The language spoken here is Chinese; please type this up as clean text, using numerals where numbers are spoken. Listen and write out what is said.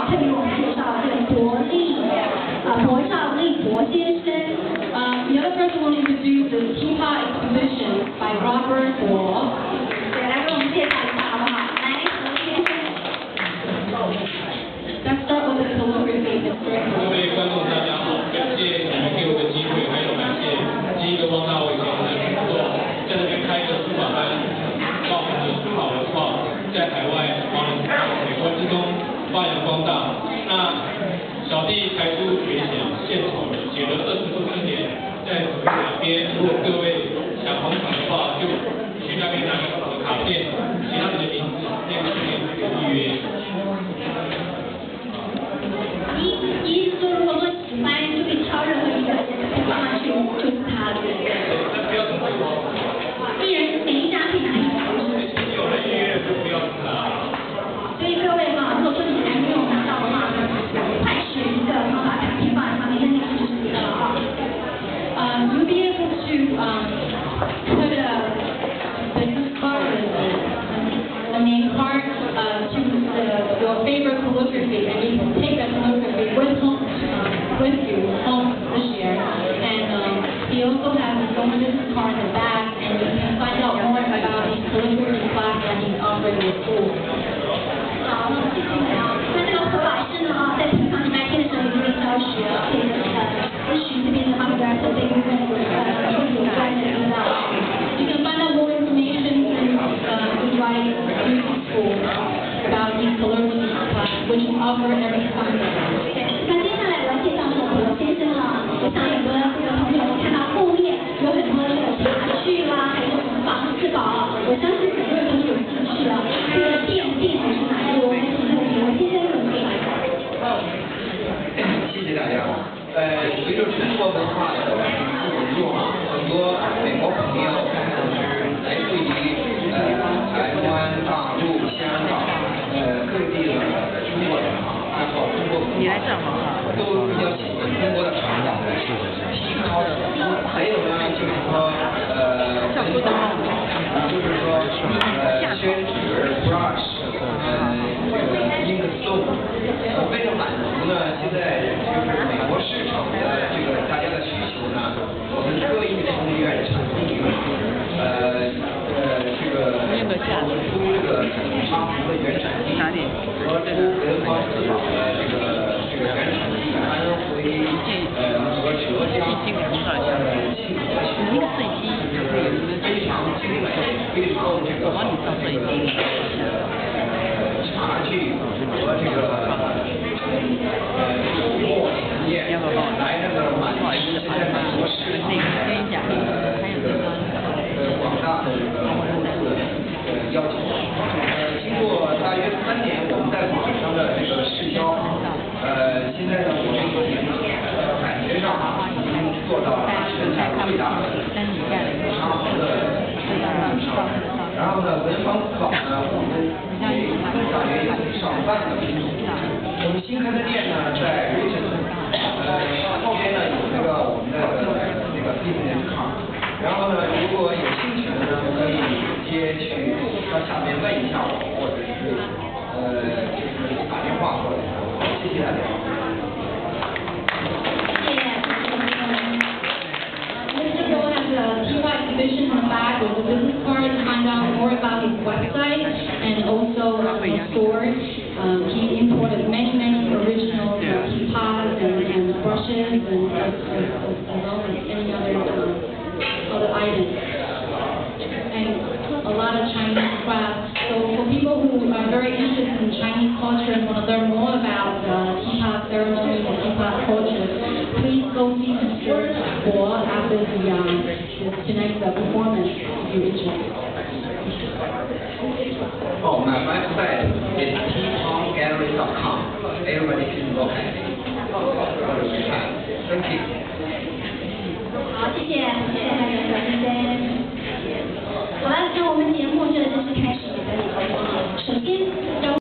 好，特别我们介绍这个柏兆立先生。 The other person will introduce the Teapot exhibition by Robert Guo. 对，来给我们介绍一下好不好？来，柏先生。 Let's start with the calligraphy. 各位观众大家好，感谢你们给我的机会，还有感谢第一个汪大卫先生做在这边开一个书法班，把我们的书法文化在海外往美国之中发扬光大。那小弟才疏学浅，献丑写了20多字典，在左右两边，如果各位想红场的话，就去那边拿个卡片，写上你的名字，那个书店可以预约。 你意思说，如果说喜欢，就可以挑任何一个放上去，就是他的。 那不要怎么说？ 一人每一张可以拿一张。 有人预约就不要拿。 所以各位哈，如果说你还没有拿到的话呢，快选一个，然后把卡片放在上面，那个就是你的了哈。 You'll be able to put a business card a name card to your favorite calligraphy, and you can take that calligraphy with you home this year. And he also has his own business card in the back, and you can find out more about his calligraphy class that he's offering in school. 好，那谢谢你啊。那这个何老师呢在平常礼拜天的时候也会教学，可以咨询这边的他们的准备部分有关的资料。 You can find out more information through Invite Music School about his calligraphy class, which is offered every Sunday. 对，那接下来我要介绍这个柏先生了。我想有的这个同学们看到后面有很多这个茶具啦，还有什么房四宝，我相信很多人都是有兴趣的。这个店主是哪一位？我们请这个柏先生准备。 谢谢大家。随着中国文化的引入嘛，很多美国朋友就是来自于台湾、大陆、香港各地的中国人哈，爱好中国文化，都比较喜欢中国的传统皮毛。还有呢，就是说宣纸、brush， 这个 inkstone， 为了满足呢，现在就是美国市场的这个大家的需求呢，我们特意成立原产地，这个我们出这个阿福的原产地，和出文化四宝的这个原产地，安徽和浙江庆和非常精美，非常这个茶具和这个墨前砚来这个满足现在很多市场广大的要求。经过大约3年，我们在网上的这个试销，现在呢我们已经感觉上已经做到了全球最大的茶壶的然后呢，文房四宝呢，我们大约有上万个品种。我们新开的店呢，在 Richardson， 后边呢有那个我们的那个 business card。然后呢，如果有兴趣的呢，可以直接去到下面问一下我，或者是就是打电话过来。谢谢大家。 Mr. Bill has a Teapot exhibition in the back with a business card to find out more about his website and also his store. He imported many original teapots and brushes and as well as any other items. And a lot of Chinese crafts. So for people who are very interested in Chinese culture and want to learn more about teapot ceremonies and teapot culture, please go see Mr. Guo after tonight's performance if you're interested. Oh, my website is teapotgallery.com. Everybody can look at it. Thank you. 好，谢谢。